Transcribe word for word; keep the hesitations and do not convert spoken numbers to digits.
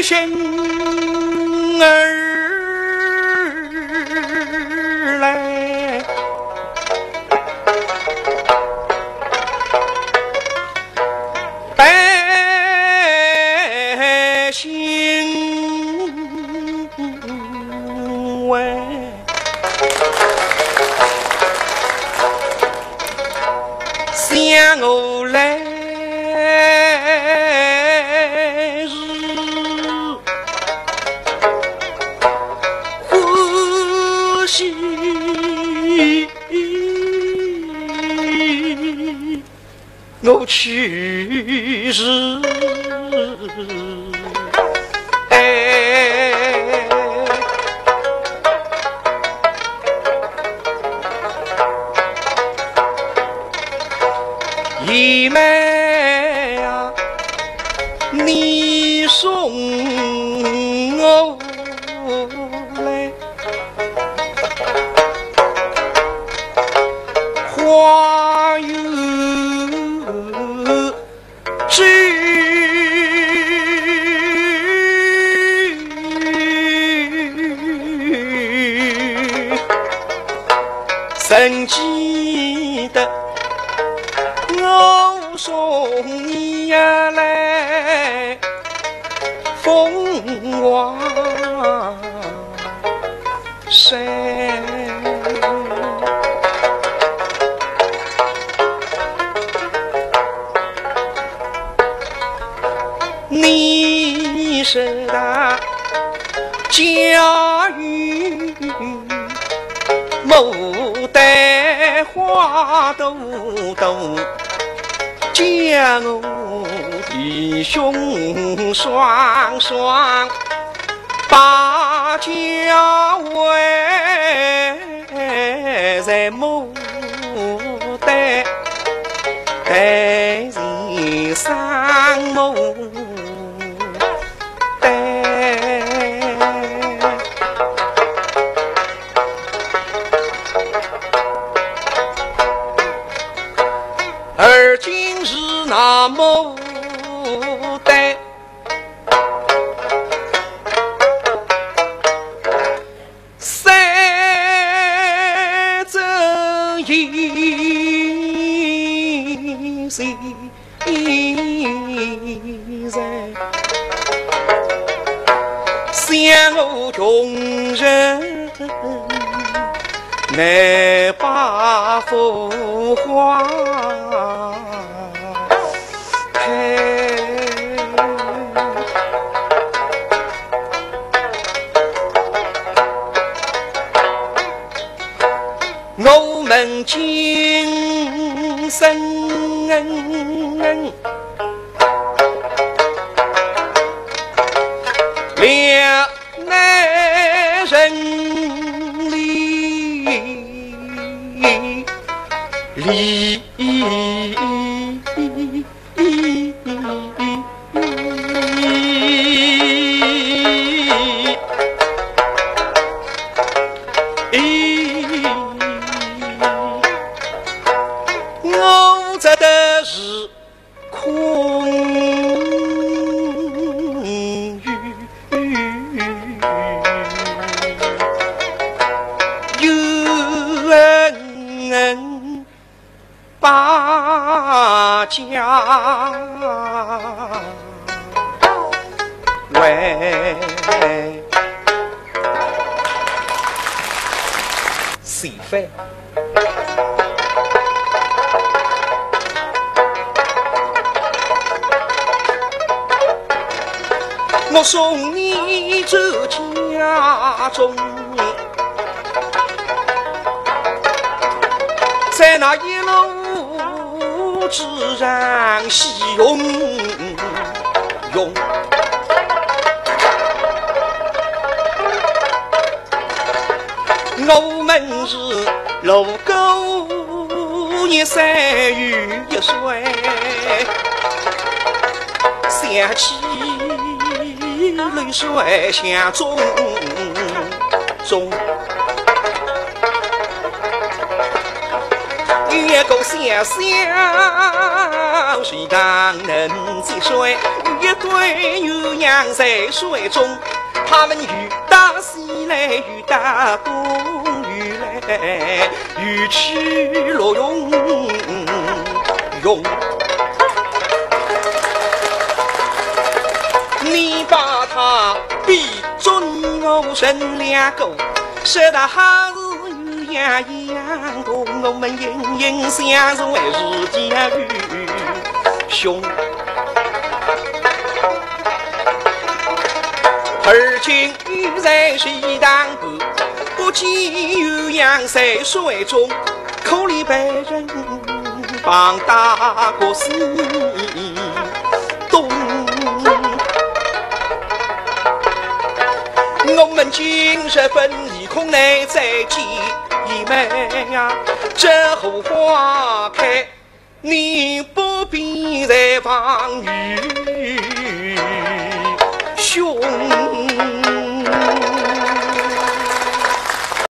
心儿来，百姓为想我来日呼吸我去日哎姨妹啊，你送我来花有知曾记得我送你呀来凤凰山，你是那家园牡丹花朵朵，将我的兄双双把家围在牡丹待人上牡丹。而今日那牡丹三针一线人，想我穷人难把浮华我们今生两难人离离我这的是空余有恩把家为谁非？我送你走家中，在那一路之上喜涌涌，我们是路沟一山雨一水，想起泪水向中中，一个想想谁刚能接水，一一对鸳鸯在水中，他们雨打西来，雨打东，雨来雨去落涌涌。你把他比作你我生两个，说他还是鸳鸯一样同，我们隐隐相随是家与兄。而今雨在西当头，不见鸳鸯在水中，可怜白人帮大国西东。我们今日分离空内再见一面呀，这后花开，你不必再放雨。